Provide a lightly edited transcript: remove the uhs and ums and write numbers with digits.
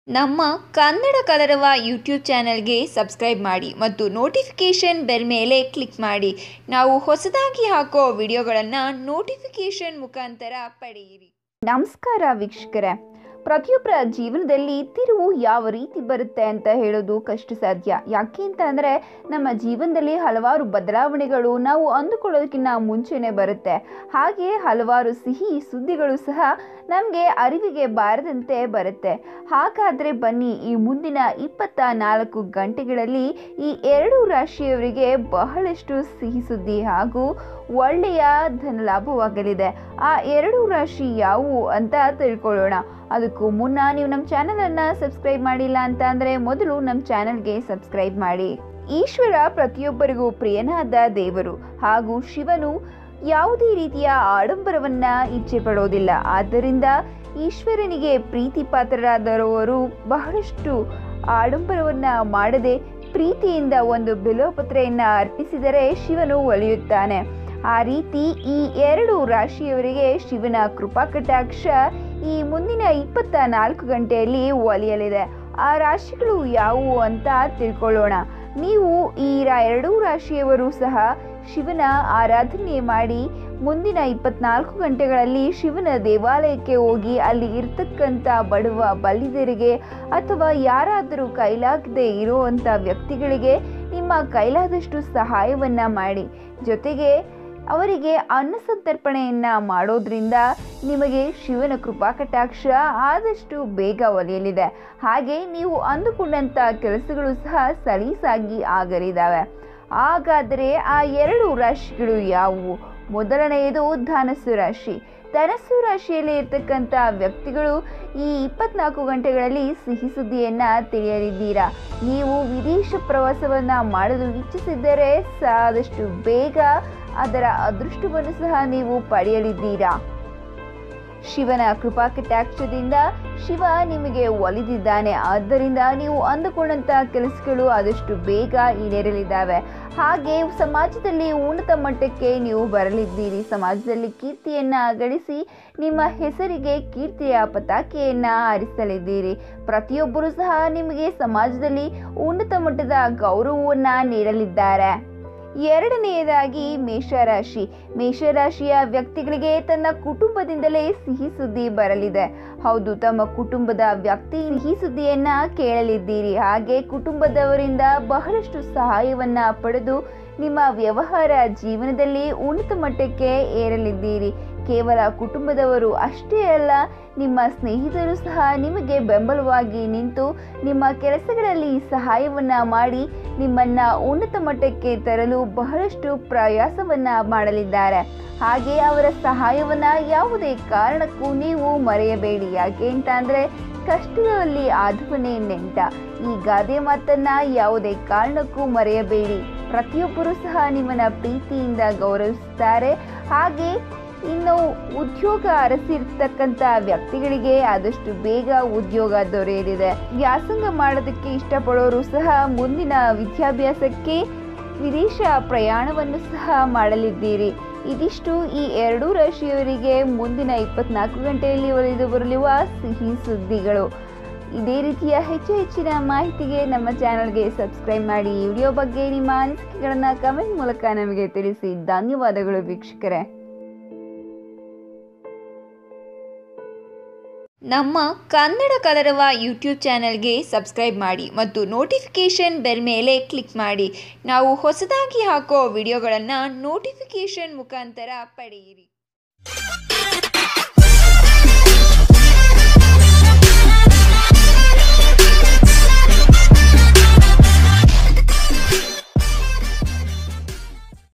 ನಮ್ಮ ಕನ್ನಡ ಕಲರವ ಯೂಟ್ಯೂಬ್ ಚಾನೆಲ್ಗೆ ಸಬ್ಸ್ಕ್ರೈಬ್ ಮಾಡಿ ಮತ್ತು ನೋಟಿಫಿಕೇಷನ್ ಬೆಲ್ ಮೇಲೆ ಕ್ಲಿಕ್ ಮಾಡಿ. ನಾವು ಹೊಸದಾಗಿ ಹಾಕೋ ವಿಡಿಯೋಗಳನ್ನು ನೋಟಿಫಿಕೇಷನ್ ಮುಖಾಂತರ ಪಡೆಯಿರಿ. ನಮಸ್ಕಾರ ವೀಕ್ಷಕರೇ, ಪ್ರತಿಯೊಬ್ಬರ ಜೀವನದಲ್ಲಿ ತಿರುವು ಯಾವ ರೀತಿ ಬರುತ್ತೆ ಅಂತ ಹೇಳೋದು ಕಷ್ಟ ಸಾಧ್ಯ. ಯಾಕೆ ಅಂತ ಅಂದರೆ ನಮ್ಮ ಜೀವನದಲ್ಲಿ ಹಲವಾರು ಬದಲಾವಣೆಗಳು ನಾವು ಅಂದುಕೊಳ್ಳೋದಕ್ಕಿಂತ ಮುಂಚೆನೇ ಬರುತ್ತೆ. ಹಾಗೆ ಹಲವಾರು ಸಿಹಿ ಸುದ್ದಿಗಳು ಸಹ ನಮಗೆ ಅರಿವಿಗೆ ಬಾರದಂತೆ ಬರುತ್ತೆ. ಹಾಗಾದರೆ ಬನ್ನಿ, ಈ ಮುಂದಿನ 24 ಗಂಟೆಗಳಲ್ಲಿ ಈ 2 ರಾಶಿಯವರಿಗೆ ಬಹಳಷ್ಟು ಸಿಹಿ ಸುದ್ದಿ ಹಾಗೂ ಒಳ್ಳೆಯ ಧನ ಲಾಭವಾಗಲಿದೆ. ಆ 2 ರಾಶಿ ಯಾವುವು ಅಂತ ತಿಳ್ಕೊಳ್ಳೋಣ. ಅದಕ್ಕೂ ಮುನ್ನ ನೀವು ನಮ್ಮ ಚಾನಲನ್ನು ಸಬ್ಸ್ಕ್ರೈಬ್ ಮಾಡಿಲ್ಲ ಅಂತ ಅಂದರೆ ಮೊದಲು ನಮ್ಮ ಚಾನಲ್ಗೆ ಸಬ್ಸ್ಕ್ರೈಬ್ ಮಾಡಿ. ಈಶ್ವರ ಪ್ರತಿಯೊಬ್ಬರಿಗೂ ಪ್ರಿಯನಾದ ದೇವರು ಹಾಗೂ ಶಿವನು ಯಾವುದೇ ರೀತಿಯ ಆಡಂಬರವನ್ನ ಇಚ್ಛೆ ಪಡೋದಿಲ್ಲ. ಆದ್ದರಿಂದ ಈಶ್ವರನಿಗೆ ಪ್ರೀತಿ ಪಾತ್ರರಾದವರು ಬಹಳಷ್ಟು ಆಡಂಬರವನ್ನ ಮಾಡದೆ ಪ್ರೀತಿಯಿಂದ ಒಂದು ಬಿಲ್ವಪತ್ರೆಯನ್ನು ಅರ್ಪಿಸಿದರೆ ಶಿವನು ಒಲಿಯುತ್ತಾನೆ. ಆ ರೀತಿ ಈ 2 ರಾಶಿಯವರಿಗೆ ಶಿವನ ಕೃಪಾ ಕಟಾಕ್ಷ ಈ ಮುಂದಿನ 24 ಗಂಟೆಯಲ್ಲಿ ಒಲಿಯಲಿದೆ. ಆ ರಾಶಿಗಳು ಯಾವುವು ಅಂತ ತಿಳ್ಕೊಳ್ಳೋಣ. ನೀವು ಈ 2 ರಾಶಿಯವರು ಸಹ ಶಿವನ ಆರಾಧನೆ ಮಾಡಿ ಮುಂದಿನ 24 ಗಂಟೆಗಳಲ್ಲಿ ಶಿವನ ದೇವಾಲಯಕ್ಕೆ ಹೋಗಿ ಅಲ್ಲಿ ಇರ್ತಕ್ಕಂಥ ಬಡವ ಬಲ್ಲಿದರಿಗೆ ಅಥವಾ ಯಾರಾದರೂ ಕೈಲಾಗದೆ ಇರುವಂಥ ವ್ಯಕ್ತಿಗಳಿಗೆ ನಿಮ್ಮ ಕೈಲಾದಷ್ಟು ಸಹಾಯವನ್ನು ಮಾಡಿ. ಜೊತೆಗೆ ಅವರಿಗೆ ಅನ್ನ ಸಂತರ್ಪಣೆಯನ್ನು ಮಾಡೋದ್ರಿಂದ ನಿಮಗೆ ಶಿವನ ಕೃಪಾ ಕಟಾಕ್ಷ ಆದಷ್ಟು ಬೇಗ ಒಲಿಯಲಿದೆ. ಹಾಗೆ ನೀವು ಅಂದುಕೊಂಡಂಥ ಕೆಲಸಗಳು ಸಹ ಸಲೀಸಾಗಿ ಆಗಲಿದ್ದಾವೆ. ಹಾಗಾದರೆ ಆ 2 ರಾಶಿಗಳು ಯಾವುವು? ಮೊದಲನೆಯದು ಧನಸ್ಸು ರಾಶಿ. ಧನಸ್ಸು ರಾಶಿಯಲ್ಲಿ ಇರ್ತಕ್ಕಂಥ ವ್ಯಕ್ತಿಗಳು ಈ 24 ಗಂಟೆಗಳಲ್ಲಿ ಸಿಹಿ ಸುದ್ದಿಯನ್ನು ತಿಳಿಯಲಿದ್ದೀರಾ. ನೀವು ವಿದೇಶ ಪ್ರವಾಸವನ್ನು ಮಾಡಲು ಇಚ್ಛಿಸಿದ್ದರೆ ಆದಷ್ಟು ಬೇಗ ಅದರ ಅದೃಷ್ಟವನ್ನು ಸಹ ನೀವು ಪಡೆಯಲಿದ್ದೀರಾ. ಶಿವನ ಕೃಪಾ ಕಟಾಕ್ಷದಿಂದ ಶಿವ ನಿಮಗೆ ಒಲಿದಿದ್ದಾನೆ. ಆದ್ದರಿಂದ ನೀವು ಅಂದುಕೊಂಡಂಥ ಕೆಲಸಗಳು ಆದಷ್ಟು ಬೇಗ ಈಡೇರಲಿದ್ದಾವೆ. ಹಾಗೆ ಸಮಾಜದಲ್ಲಿ ಉನ್ನತ ಮಟ್ಟಕ್ಕೆ ನೀವು ಬರಲಿದ್ದೀರಿ. ಸಮಾಜದಲ್ಲಿ ಕೀರ್ತಿಯನ್ನು ಗಳಿಸಿ ನಿಮ್ಮ ಹೆಸರಿಗೆ ಕೀರ್ತಿಯ ಪತಾಕೆಯನ್ನು ಹಾರಿಸಲಿದ್ದೀರಿ. ಪ್ರತಿಯೊಬ್ಬರೂ ಸಹ ನಿಮಗೆ ಸಮಾಜದಲ್ಲಿ ಉನ್ನತ ಮಟ್ಟದ ಗೌರವವನ್ನು ನೀಡಲಿದ್ದಾರೆ. ಎರಡನೆಯದಾಗಿ ಮೇಷರಾಶಿ. ಮೇಷರಾಶಿಯ ವ್ಯಕ್ತಿಗಳಿಗೆ ತನ್ನ ಕುಟುಂಬದಿಂದಲೇ ಸಿಹಿ ಸುದ್ದಿ ಬರಲಿದೆ. ಹೌದು, ತಮ್ಮ ಕುಟುಂಬದ ವ್ಯಕ್ತಿ ಸಿಹಿ ಸುದ್ದಿಯನ್ನ ಕೇಳಲಿದ್ದೀರಿ. ಹಾಗೆ ಕುಟುಂಬದವರಿಂದ ಬಹಳಷ್ಟು ಸಹಾಯವನ್ನ ಪಡೆದು ನಿಮ್ಮ ವ್ಯವಹಾರ ಜೀವನದಲ್ಲಿ ಉನ್ನತ ಮಟ್ಟಕ್ಕೆ ಏರಲಿದ್ದೀರಿ. ಕೇವಲ ಕುಟುಂಬದವರು ಅಷ್ಟೇ ಅಲ್ಲ, ನಿಮ್ಮ ಸ್ನೇಹಿತರು ಸಹ ನಿಮಗೆ ಬೆಂಬಲವಾಗಿ ನಿಂತು ನಿಮ್ಮ ಕೆಲಸಗಳಲ್ಲಿ ಸಹಾಯವನ್ನ ಮಾಡಿ ನಿಮ್ಮನ್ನ ಉನ್ನತ ಮಟ್ಟಕ್ಕೆ ತರಲು ಬಹಳಷ್ಟು ಪ್ರಯಾಸವನ್ನ ಮಾಡಲಿದ್ದಾರೆ. ಹಾಗೆ ಅವರ ಸಹಾಯವನ್ನ ಯಾವುದೇ ಕಾರಣಕ್ಕೂ ನೀವು ಮರೆಯಬೇಡಿ. ಯಾಕೆ ಅಂತ ಅಂದರೆ ಕಷ್ಟದಲ್ಲಿ ಆದವನೇ ನೆಂಟ. ಈ ಗಾದೆ ಮಾತನ್ನ ಯಾವುದೇ ಕಾರಣಕ್ಕೂ ಮರೆಯಬೇಡಿ. ಪ್ರತಿಯೊಬ್ಬರೂ ಸಹ ನಿಮ್ಮನ್ನ ಪ್ರೀತಿಯಿಂದ ಗೌರವಿಸುತ್ತಾರೆ. ಹಾಗೆ ಇನ್ನು ಉದ್ಯೋಗ ಅರಸಿರ್ತಕ್ಕಂಥ ವ್ಯಕ್ತಿಗಳಿಗೆ ಆದಷ್ಟು ಬೇಗ ಉದ್ಯೋಗ ದೊರೆಯಲಿದೆ. ವ್ಯಾಸಂಗ ಮಾಡೋದಕ್ಕೆ ಇಷ್ಟಪಡೋರು ಸಹ ಮುಂದಿನ ವಿದ್ಯಾಭ್ಯಾಸಕ್ಕೆ ವಿದೇಶ ಪ್ರಯಾಣವನ್ನು ಸಹ ಮಾಡಲಿದ್ದೀರಿ. ಇದಿಷ್ಟು ಈ 2 ರಾಶಿಯವರಿಗೆ ಮುಂದಿನ 24 ಗಂಟೆಯಲ್ಲಿ ಒಲಿದು ಬರಲಿರುವ ಸಿಹಿ ಸುದ್ದಿಗಳು. ಇದೇ ರೀತಿಯ ಹೆಚ್ಚಿನ ಮಾಹಿತಿಗೆ ನಮ್ಮ ಚಾನಲ್ಗೆ ಸಬ್ಸ್ಕ್ರೈಬ್ ಮಾಡಿ. ಈ ವಿಡಿಯೋ ಬಗ್ಗೆ ನಿಮ್ಮ ಅನಿಸಿಕೆಗಳನ್ನು ಕಮೆಂಟ್ ಮೂಲಕ ನಮಗೆ ತಿಳಿಸಿ. ಧನ್ಯವಾದಗಳು ವೀಕ್ಷಕರೇ. ನಮ್ಮ ಕನ್ನಡ ಕಲರವ ಯೂಟ್ಯೂಬ್ ಚಾನೆಲ್ಗೆ ಸಬ್ಸ್ಕ್ರೈಬ್ ಮಾಡಿ ಮತ್ತು ನೋಟಿಫಿಕೇಷನ್ ಬೆಲ್ ಮೇಲೆ ಕ್ಲಿಕ್ ಮಾಡಿ. ನಾವು ಹೊಸದಾಗಿ ಹಾಕೋ ವಿಡಿಯೋಗಳನ್ನು ನೋಟಿಫಿಕೇಷನ್ ಮುಖಾಂತರ ಪಡೆಯಿರಿ.